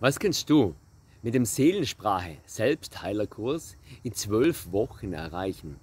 Was kannst du mit dem Seelensprache Selbstheilerkurs in 12 Wochen erreichen?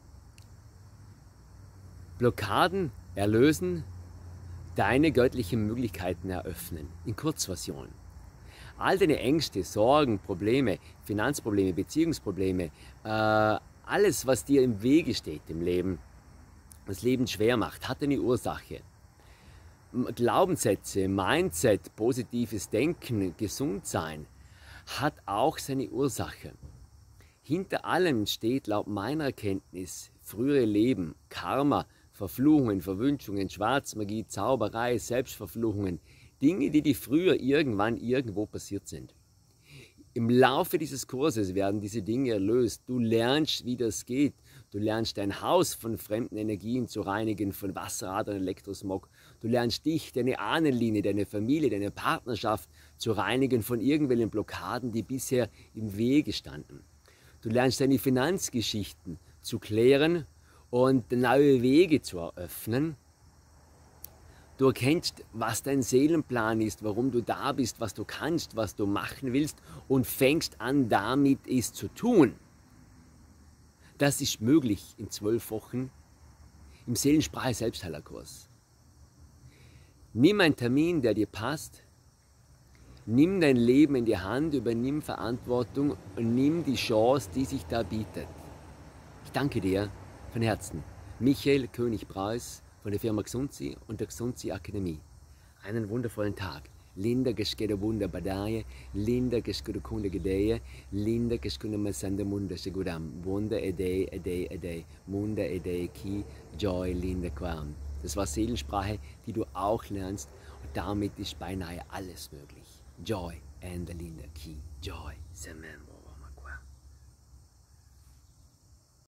Blockaden erlösen, deine göttlichen Möglichkeiten eröffnen. In Kurzversion. All deine Ängste, Sorgen, Probleme, Finanzprobleme, Beziehungsprobleme, alles, was dir im Wege steht im Leben, das Leben schwer macht, hat eine Ursache. Glaubenssätze, Mindset, positives Denken, Gesundsein hat auch seine Ursache. Hinter allem steht laut meiner Erkenntnis frühere Leben, Karma, Verfluchungen, Verwünschungen, Schwarzmagie, Zauberei, Selbstverfluchungen, Dinge, die früher irgendwann irgendwo passiert sind. Im Laufe dieses Kurses werden diese Dinge erlöst. Du lernst, wie das geht. Du lernst dein Haus von fremden Energien zu reinigen, von Wasseradern, Elektrosmog. Du lernst dich, deine Ahnenlinie, deine Familie, deine Partnerschaft zu reinigen von irgendwelchen Blockaden, die bisher im Wege standen. Du lernst deine Finanzgeschichten zu klären und neue Wege zu eröffnen. Du erkennst, was dein Seelenplan ist, warum du da bist, was du kannst, was du machen willst und fängst an, damit es zu tun. Das ist möglich in 12 Wochen im Seelensprache Selbstheilerkurs. Nimm einen Termin, der dir passt. Nimm dein Leben in die Hand, übernimm Verantwortung und nimm die Chance, die sich da bietet. Ich danke dir von Herzen. Michael König-Preuß von der Firma Xunzi und der Xunzi Akademie. Einen wundervollen Tag. Linda geschkede Wunder Badaye, Linda geschkede Kunde Gedeye, Linda geschkede Masanda Munda Shigudam, Wunder Edey, Munda Edey Ki, Joy, Linda Quam. Das war Seelensprache, die du auch lernst und damit ist beinahe alles möglich. Joy and Linda Ki, Joy, Semembo.